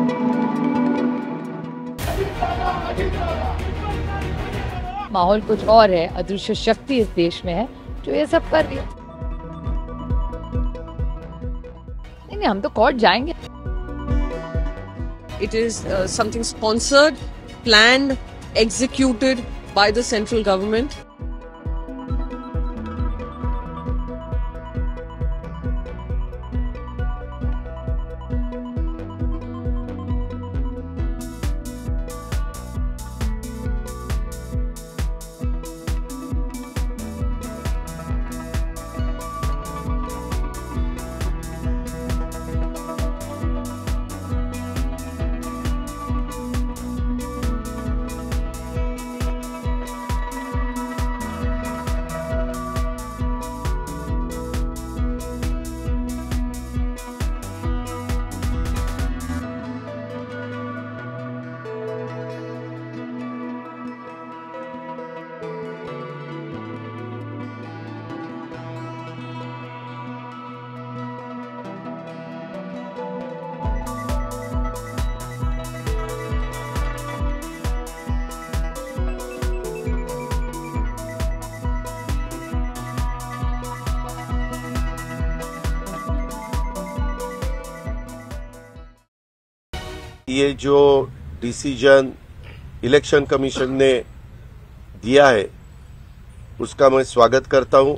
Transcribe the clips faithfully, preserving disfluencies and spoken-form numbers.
माहौल कुछ और है, अदृश्य शक्ति इस देश में है जो ये सब कर रही है। नहीं नहीं, हम तो कोर्ट जाएंगे। It is uh, something sponsored, planned, executed by the central government. ये जो डिसीजन इलेक्शन कमीशन ने दिया है उसका मैं स्वागत करता हूं।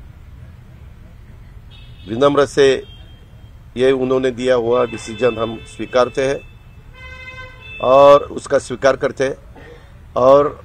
विनम्र से ये उन्होंने दिया हुआ डिसीजन हम स्वीकारते हैं और उसका स्वीकार करते हैं, और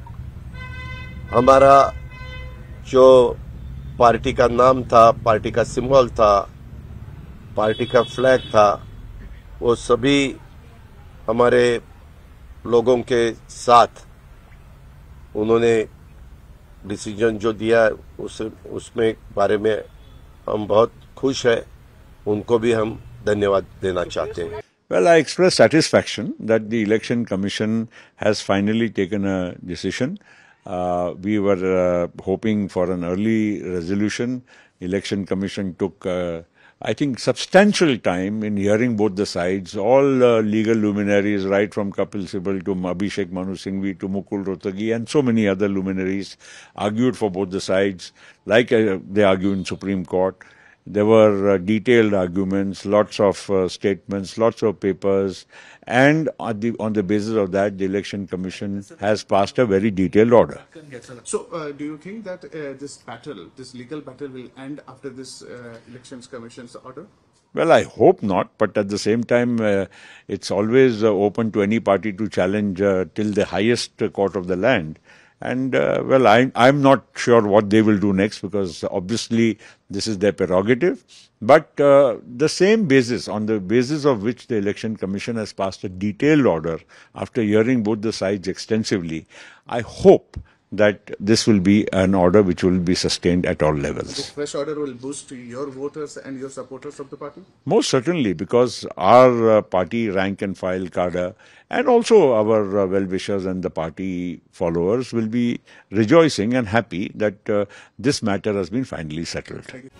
हमारा जो पार्टी का नाम था, पार्टी का सिंबल था, पार्टी का फ्लैग था, वो सभी हमारे लोगों के साथ उन्होंने डिसीजन जो दिया उस उसमें बारे में हम बहुत खुश हैं। उनको भी हम धन्यवाद देना चाहते हैं। Well, I express satisfaction that the Election Commission has finally taken a decision. Uh, we were uh, hoping for an early resolution. Election Commission took uh, I think substantial time in hearing both the sides. All uh, legal luminaries, right from Kapil Sibal to Abhishek Manu Singhvi to Mukul Rohtagi and so many other luminaries, argued for both the sides, like uh, they argue in Supreme Court. There were uh, detailed arguments, lots of uh, statements, lots of papers, and on the, on the basis of that, the Election Commission has passed a very detailed order. So, uh, do you think that uh, this battle, this legal battle, will end after this uh, Elections Commission's order? Well, I hope not, but at the same time, uh, it's always uh, open to any party to challenge uh, till the highest uh, court of the land. And, uh, well, I, I'm not sure what they will do next, because obviously this is their prerogative. But uh, the same basis, on the basis of which the Election Commission has passed a detailed order after hearing both the sides extensively, I hope that this will be an order which will be sustained at all levels. This fresh order will boost your voters and your supporters of the party? Most certainly, because our uh, party rank and file cadre and also our uh, well-wishers and the party followers will be rejoicing and happy that uh, this matter has been finally settled. Thank you.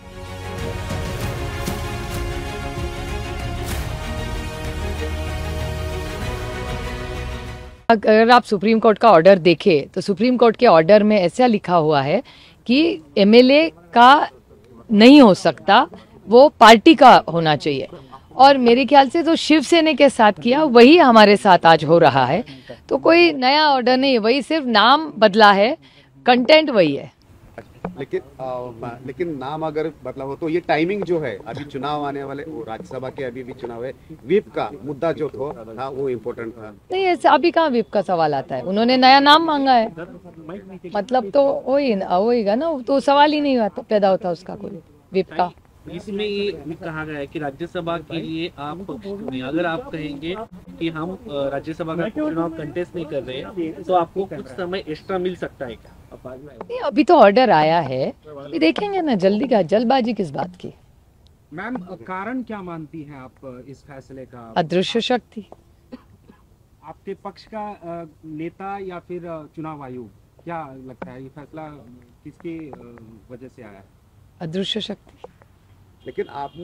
अगर आप supreme court का order देखें तो supreme court के order में ऐसा लिखा हुआ है कि एमएलए का नहीं हो सकता, वो पार्टी का होना चाहिए। और मेरे ख्याल से तो शिवसेना के साथ किया वही हमारे साथ आज हो रहा है। तो कोई नया ऑर्डर नहीं, वही सिर्फ नाम बदला है, कंटेंट वही है। लेकिन आ, लेकिन नाम अगर बदला हो तो ये टाइमिंग जो है, अभी चुनाव आने वाले, वो राज्यसभा के अभी भी चुनाव है, विप का मुद्दा जो था वो इम्पोर्टेंट था। नहीं, ऐसा अभी कहाँ विप का सवाल आता है, उन्होंने नया नाम मांगा है, मतलब तो वही होगा ना, तो सवाल ही नहीं पैदा होता उसका कोई विप का। इसमें ये भी कहा गया है कि राज्यसभा के लिए आप, अगर आप कहेंगे कि हम राज्यसभा का चुनाव कंटेस्ट नहीं कर रहे तो आपको कुछ समय एक्स्ट्रा मिल सकता है क्या? नहीं, अभी तो ऑर्डर आया है, अभी देखेंगे ना, जल्दी का जल्दबाजी किस बात की। मैम, कारण क्या मानती हैं आप इस फैसले का? अदृश्य शक्ति। आपके पक्ष का नेता या फिर चुनाव आयोग, क्या लगता है ये फैसला किसकी वजह से आया है? अदृश्य शक्ति। लेकिन आपने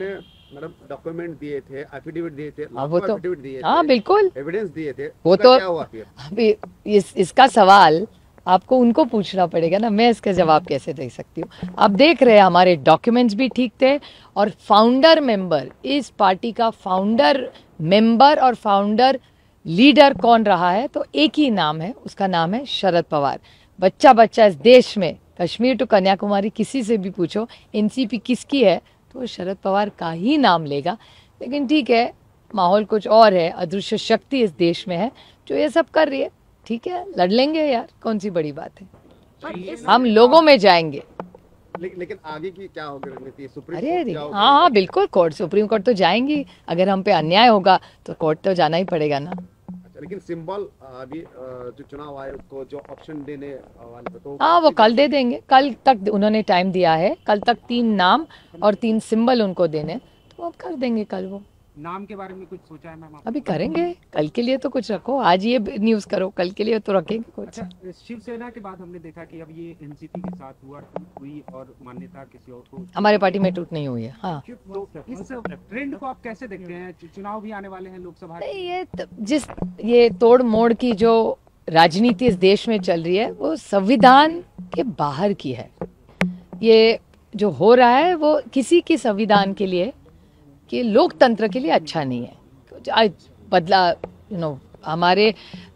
मैडम डॉक्यूमेंट दिए थे, एफिडेविट दिए थे, हाँ, वो तो एफिडेविट दिए हाँ थे, बिल्कुल एविडेंस दिए थे, वो उसका तो क्या हुआ फिर? अभी इस इसका सवाल आपको उनको पूछना पड़ेगा ना, मैं इसका जवाब कैसे दे सकती हूँ। आप देख रहे हैं हमारे डॉक्यूमेंट्स भी ठीक थे, और फाउंडर मेंबर, इस पार्टी का फाउंडर मेंबर और फाउंडर लीडर कौन रहा है, तो एक ही नाम है, उसका नाम है शरद पवार। बच्चा बच्चा इस देश में कश्मीर टू कन्याकुमारी किसी से भी पूछो एनसीपी किसकी है, तो शरद पवार का ही नाम लेगा। लेकिन ठीक है, माहौल कुछ और है, अदृश्य शक्ति इस देश में है जो ये सब कर रही है। ठीक है, लड़ लेंगे यार, कौन सी बड़ी बात है, हम लोगों में जाएंगे। ले, लेकिन आगे की क्या होगी रणनीति? सुप्रीम अरे कोर्ट अरे जाओगे? हाँ हाँ बिल्कुल, कोर्ट, सुप्रीम कोर्ट तो जाएंगी। अगर हम पे अन्याय होगा तो कोर्ट तो जाना ही पड़ेगा ना। अच्छा, लेकिन सिंबल अभी अ, जो चुनाव आयोग को जो ऑप्शन देने वाले थे, तो हाँ वो कल दे देंगे, कल तक उन्होंने टाइम दिया है, कल तक तीन नाम और तीन सिंबल उनको देने, तो अब कर देंगे कल। वो नाम के बारे में कुछ सोचा है मैम? अभी करेंगे, कल के लिए तो कुछ रखो, आज ये न्यूज करो, कल के लिए तो रखेंगे कुछ। अच्छा, शिवसेना के बाद हमने देखा कि अब ये एनसीपी के साथ हुआ, टूट हुई और मान्यता किसी और को। हमारे पार्टी में टूट नहीं हुई है। हाँ तो इस ट्रेंड को आप कैसे देखते हैं? चुनाव भी आने वाले हैं लोकसभा के। नहीं, ये त- जिस ये तोड़ मोड़ की जो राजनीति इस देश में चल रही है वो संविधान के बाहर की है। ये जो हो रहा है वो किसी की संविधान के लिए, कि लोकतंत्र के लिए अच्छा नहीं है। आज बदला, यू नो, हमारे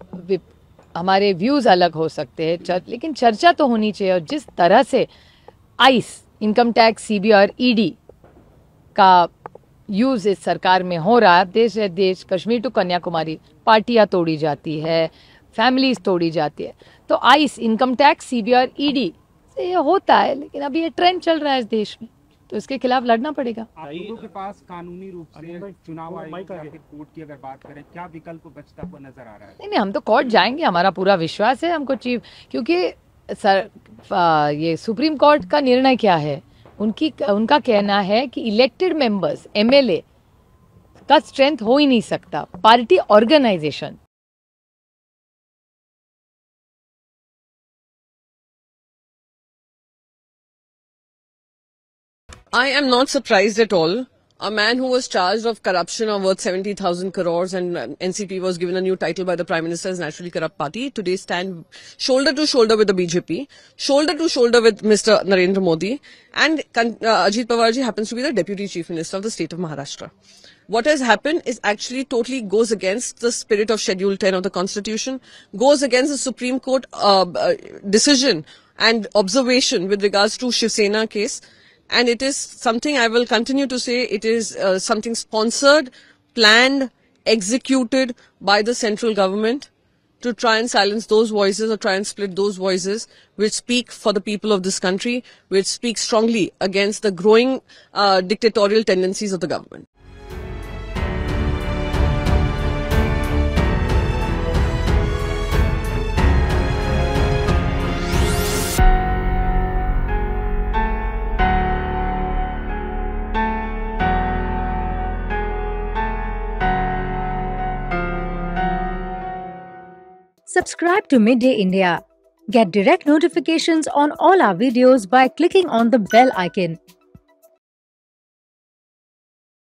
हमारे व्यूज अलग हो सकते हैं, चर, लेकिन चर्चा तो होनी चाहिए। और जिस तरह से आइस, इनकम टैक्स, सीबीआई और ईडी का यूज इस सरकार में हो रहा है, देश है देश, कश्मीर टू कन्याकुमारी पार्टियां तोड़ी जाती है, फैमिलीज तोड़ी जाती है, तो आइस, इनकम टैक्स, सीबीआई और ईडी से ये होता है। लेकिन अभी ये ट्रेंड चल रहा है इस देश में, तो इसके खिलाफ लड़ना पड़ेगा। आप लोगों के पास कानूनी रूप से चुनाव आयोग या फिर कोर्ट की अगर बात करें, क्या विकल्प बचता हुआ नजर आ रहा है? नहीं नहीं, हम तो कोर्ट जाएंगे, हमारा पूरा विश्वास है हमको चीफ, क्योंकि सर आ, ये सुप्रीम कोर्ट का निर्णय क्या है, उनकी उनका कहना है कि इलेक्टेड मेंबर्स, एमएलए का स्ट्रेंथ हो ही नहीं सकता, party organisation. I am not surprised at all. A man who was charged of corruption of worth seventy thousand crores and um, N C P was given a new title by the Prime Minister's Naturally Corrupt Party, today stand shoulder to shoulder with the B J P, shoulder to shoulder with Mister Narendra Modi, and uh, Ajit Pawar ji happens to be the Deputy Chief Minister of the state of Maharashtra. What has happened is actually totally goes against the spirit of Schedule ten of the Constitution, goes against the Supreme Court uh, uh, decision and observation with regards to Shiv Sena case. And it is something I will continue to say, it is uh, something sponsored, planned, executed by the central government to try and silence those voices or try and split those voices which speak for the people of this country, which speak strongly against the growing uh, dictatorial tendencies of the government. Subscribe to Midday India. Get direct notifications on all our videos by clicking on the bell icon.